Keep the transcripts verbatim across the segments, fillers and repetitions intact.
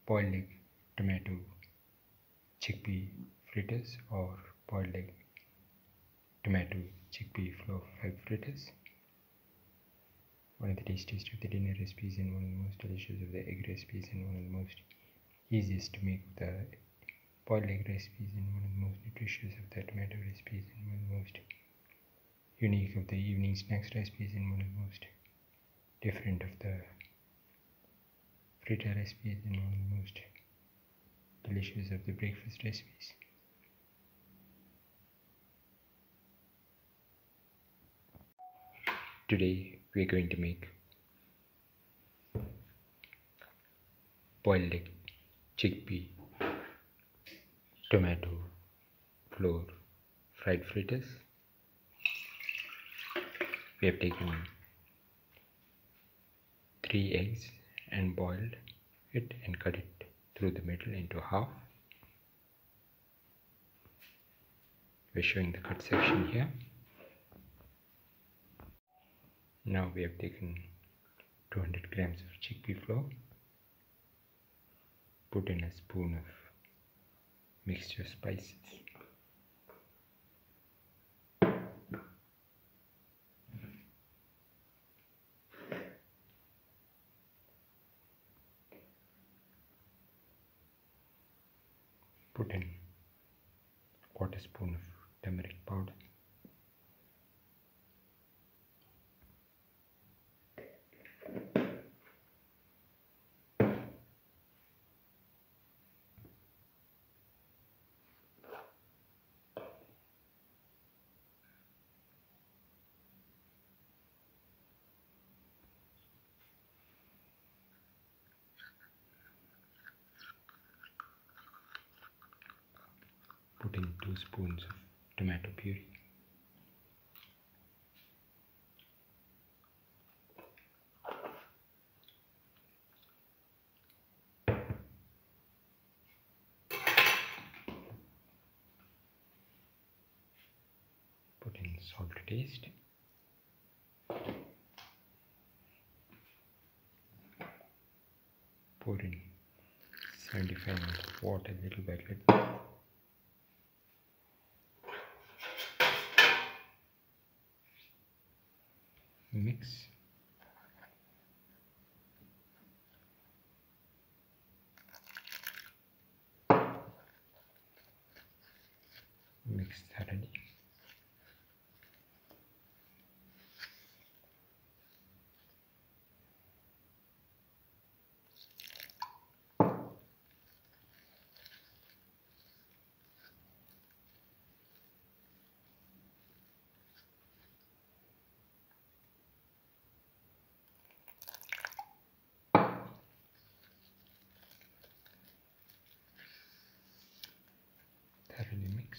boiled egg tomato chickpea fritters or boiled egg tomato chickpea flour fritters. One of the tastiest of the dinner recipes and one of the most delicious of the egg recipes and one of the most easiest to make of the boiled egg recipes and one of the most nutritious of the tomato recipes and one of the most unique of the evening snacks recipes and one of the most different of the fritter recipes and one of the most delicious of the breakfast recipes. Today we are going to make boiled egg chickpea tomato flour fried fritters. We have taken three eggs and boiled it and cut it through the middle into half. We are showing the cut section here. Now we have taken two hundred grams of chickpea flour, put in a spoon of mixture spices, put in a quarter spoon of turmeric powder, put in two spoons of tomato puree, put in salt to taste, pour in seventy-five milliliters of water little by little. Mix. Mix thoroughly. Thoroughly mix.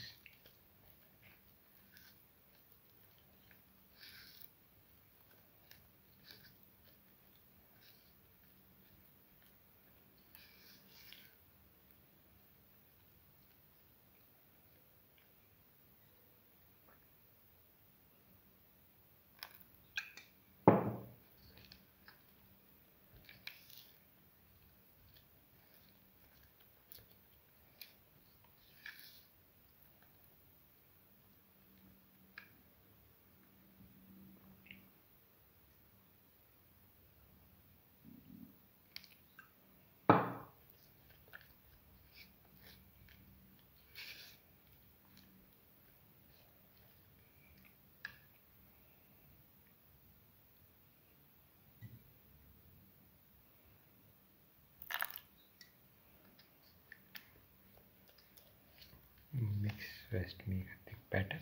Mix first, make a thick batter.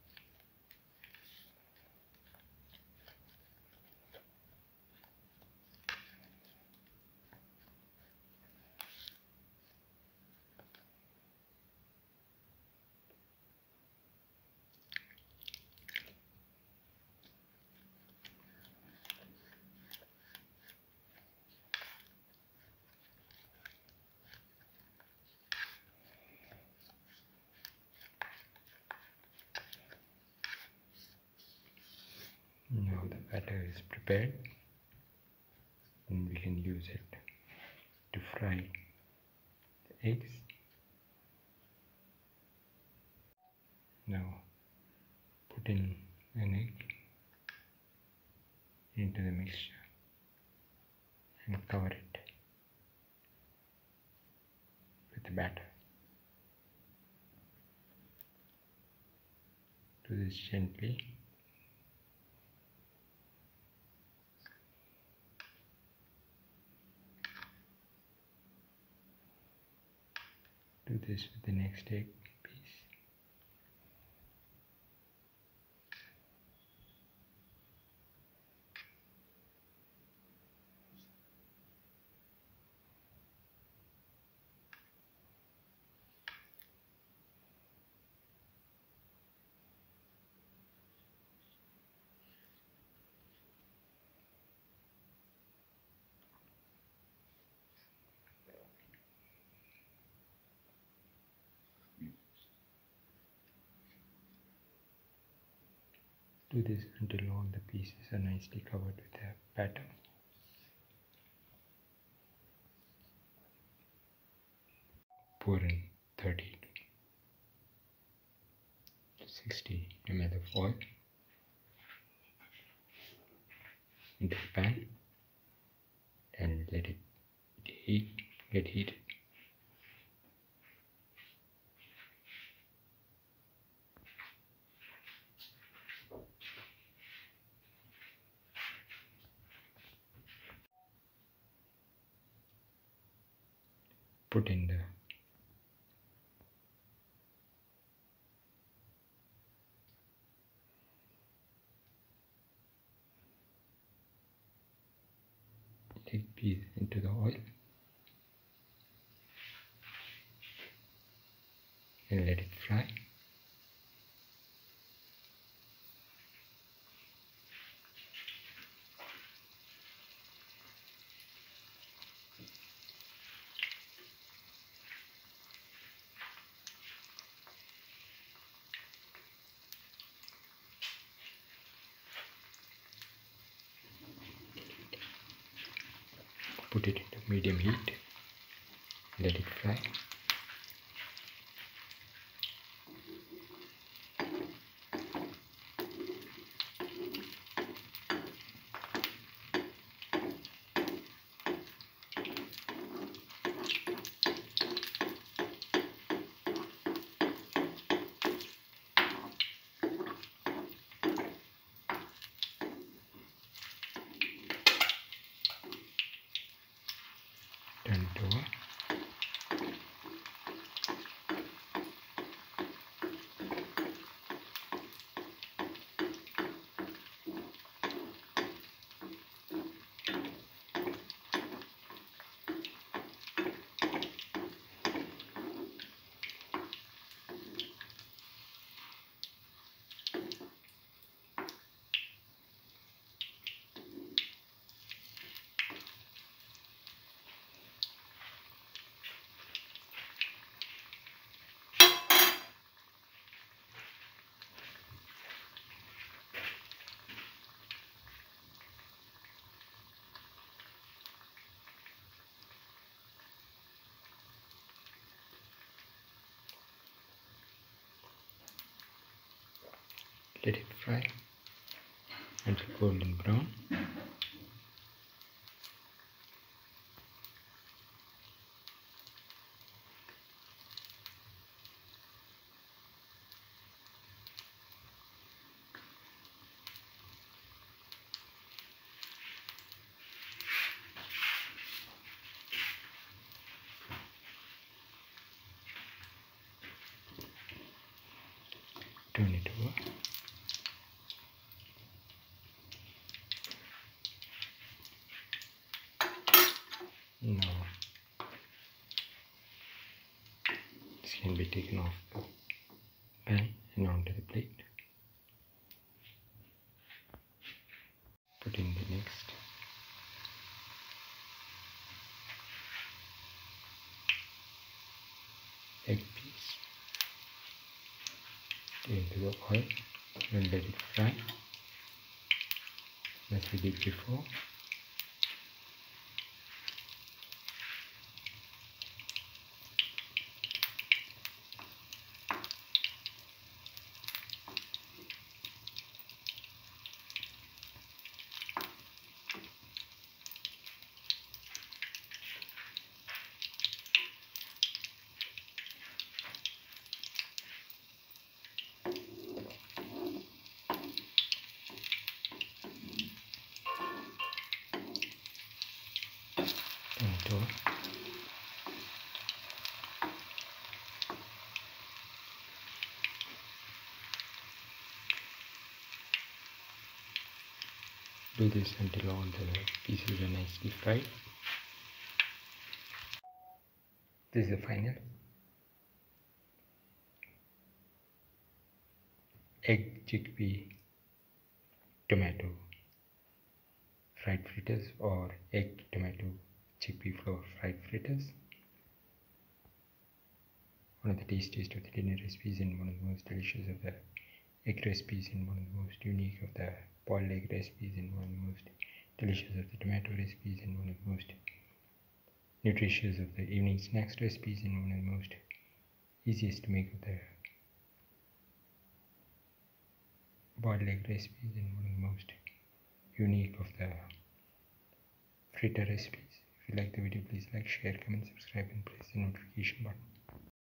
Now the batter is prepared and we can use it to fry eggs. Now put in an egg into the mixture and cover it with the batter. Do this gently. Do this with the next egg piece. Do this until all the pieces are nicely covered with the batter. Pour in thirty to sixty milliliters of oil into the pan and let it heat, get heated. Put in the chickpeas into the oil and let it fry. Put it into medium heat, let it fry. Turn it over. Let it fry until golden brown. Turn it over. Now this can be taken off the pan and onto the plate. Put in the next egg piece into the oil and let it fry as we did before. flour. Do this until all the pieces are nicely fried. This is the final. Egg, chickpea, tomato fried fritters, or egg, tomato, chickpea flour fried fritters. One of the tastiest of the dinner recipes and one of the most delicious of the egg recipes and one of the most unique of the boiled egg recipes and one of the most delicious of the tomato recipes and one of the most nutritious of the evening snacks recipes and one of the most easiest to make of the boiled egg recipes and one of the most unique of the fritter recipes. If you like the video, please like, share, comment, subscribe and press the notification button.